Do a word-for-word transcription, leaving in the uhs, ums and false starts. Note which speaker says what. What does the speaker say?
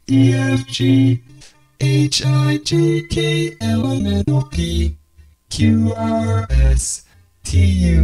Speaker 1: E, F, G, H, I, J, K, L, M, N, O, P, Q, R, S, T, U,